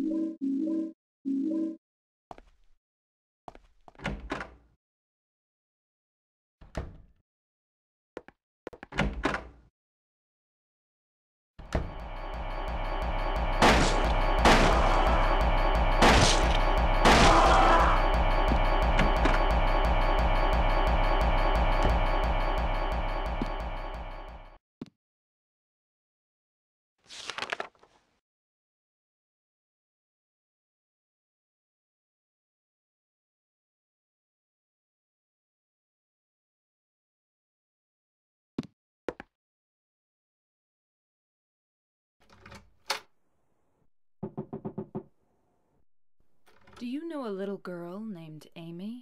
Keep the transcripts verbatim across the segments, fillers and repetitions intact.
Do you know a little girl named Amy?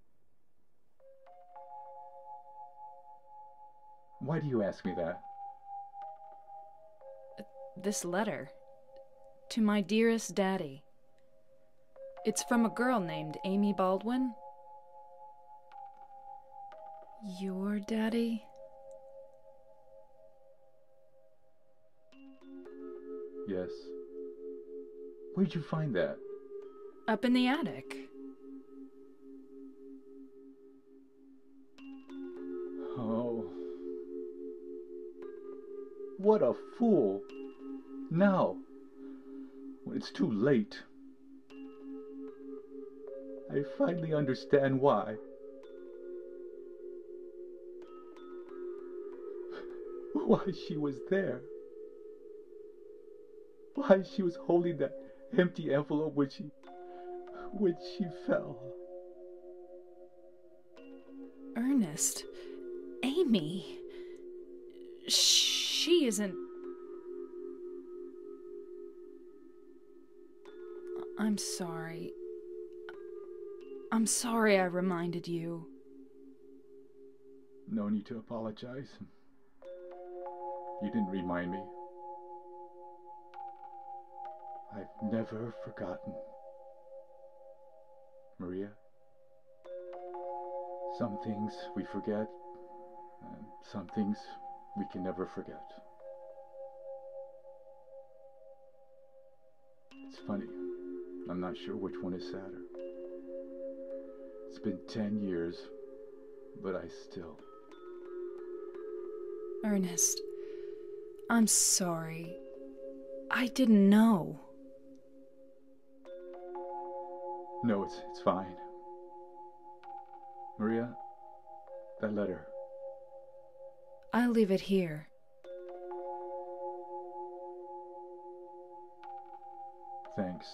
Why do you ask me that? This letter. To my dearest daddy. It's from a girl named Amy Baldwin. Your daddy? Yes. Where'd you find that? Up in the attic. Oh. What a fool. Now, when it's too late, I finally understand why. Why she was there. Why she was holding that empty envelope when she... when she fell. Ernest. Amy. She isn't... I'm sorry. I'm sorry I reminded you. No need to apologize. You didn't remind me. I've never forgotten. Maria, some things we forget, and some things we can never forget. It's funny, I'm not sure which one is sadder. It's been ten years, but I still... Ernest, I'm sorry. I didn't know. No, it's, it's fine. Maria, that letter. I'll leave it here. Thanks.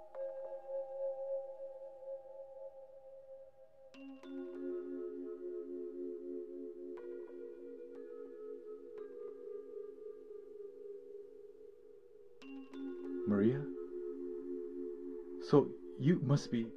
Maria? So you must be...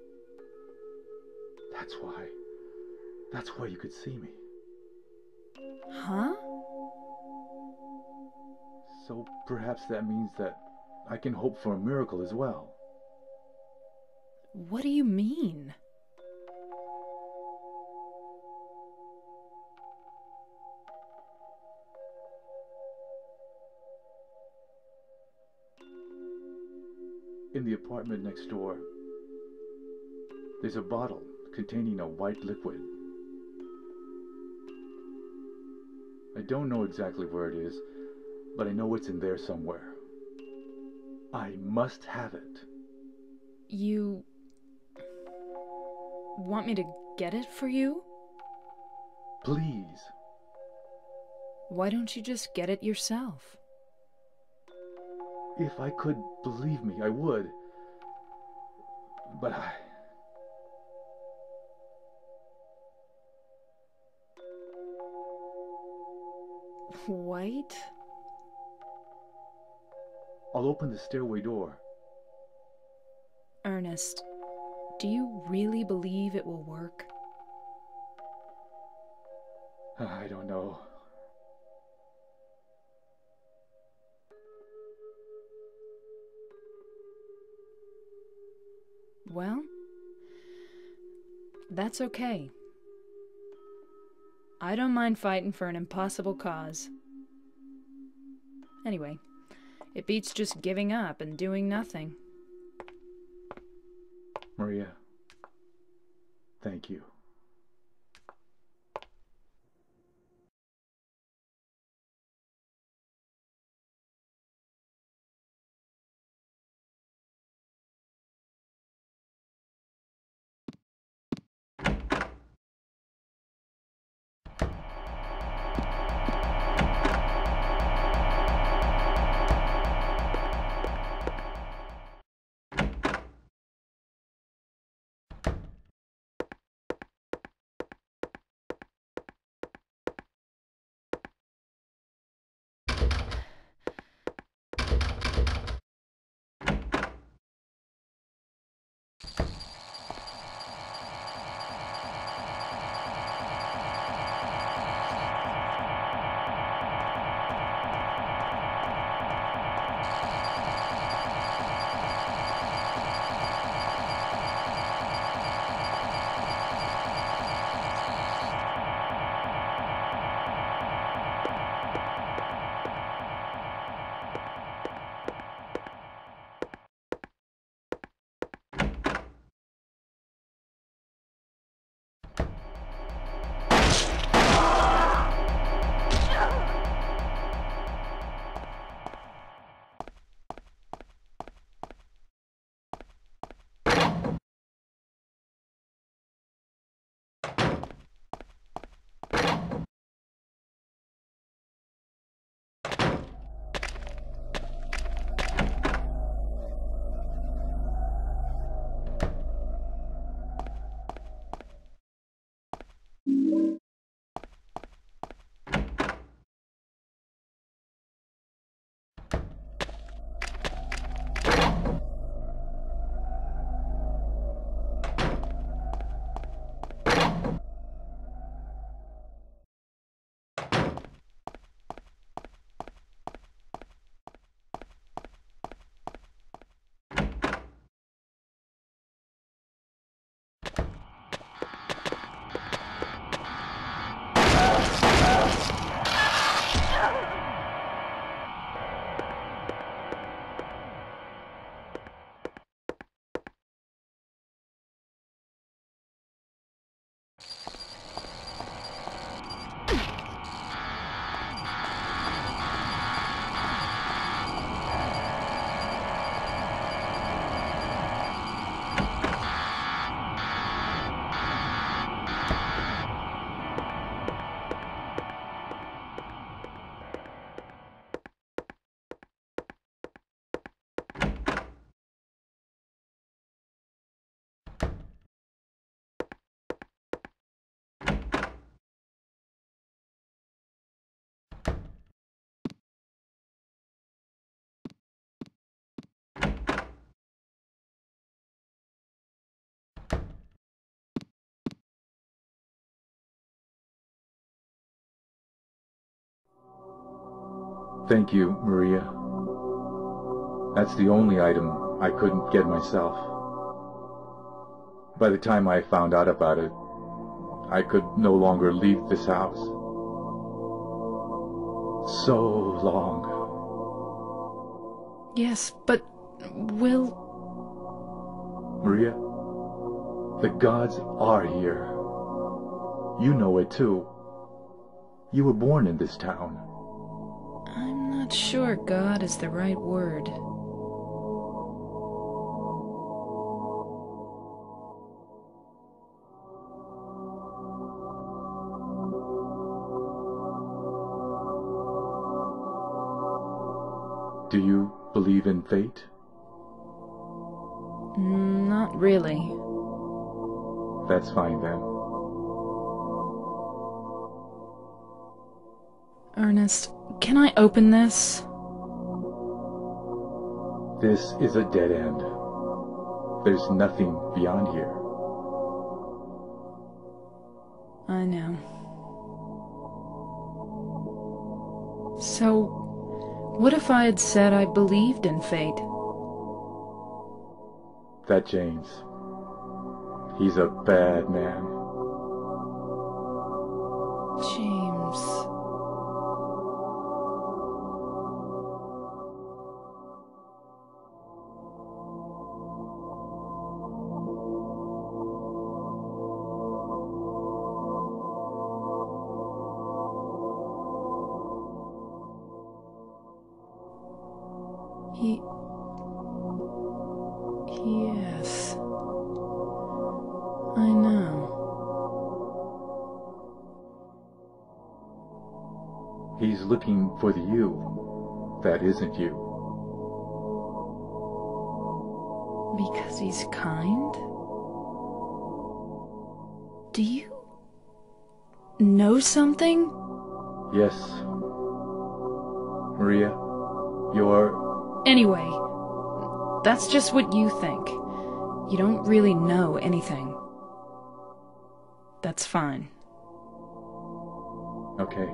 That's why. That's why you could see me. Huh? So perhaps that means that I can hope for a miracle as well. What do you mean? In the apartment next door, there's a bottle containing a white liquid. I don't know exactly where it is, but I know it's in there somewhere. I must have it. You... want me to get it for you? Please. Why don't you just get it yourself? If I could, believe me, I would. But I... White? I'll open the stairway door. Ernest, do you really believe it will work? I don't know. Well, that's okay. I don't mind fighting for an impossible cause. Anyway, it beats just giving up and doing nothing. Maria, thank you. Thank you, Maria. That's the only item I couldn't get myself. By the time I found out about it, I could no longer leave this house. So long. Yes, but Will... Maria, the gods are here. You know it too. You were born in this town. I'm not sure God is the right word. Do you believe in fate? Not really. That's fine then. Ernest, can I open this? This is a dead end. There's nothing beyond here. I know. So, what if I had said I believed in fate? That James. He's a bad man. James... He... Yes. I know. He's looking for the you that isn't you. Because he's kind? Do you know something? Yes. Maria, you're... Anyway, that's just what you think. You don't really know anything. That's fine. Okay.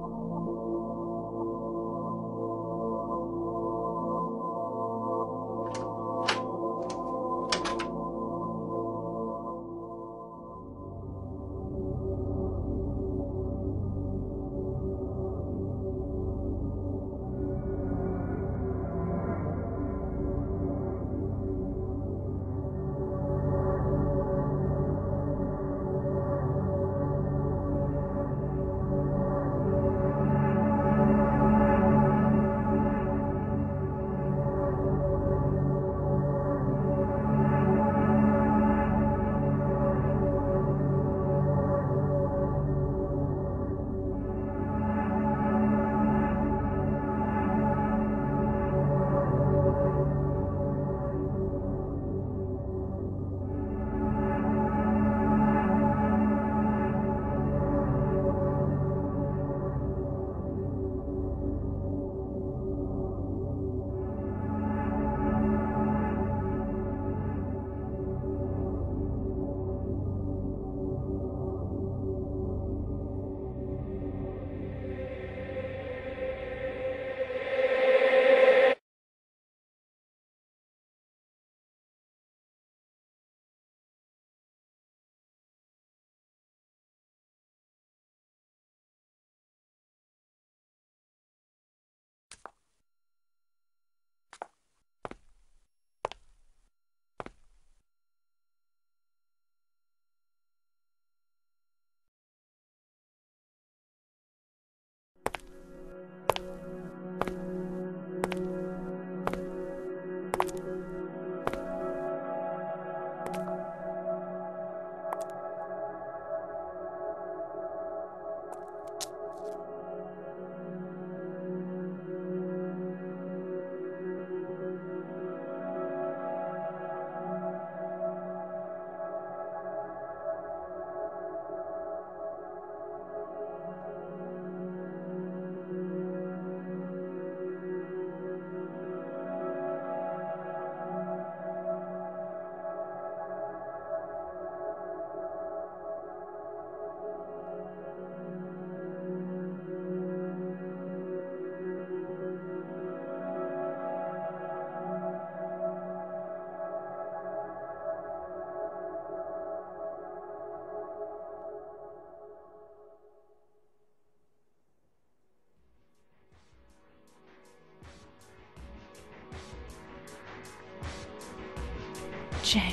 James.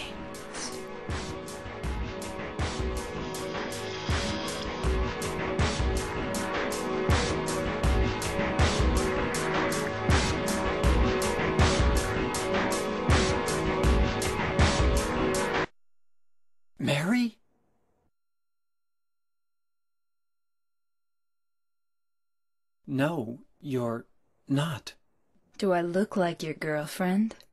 Mary? No, you're not. Do I look like your girlfriend?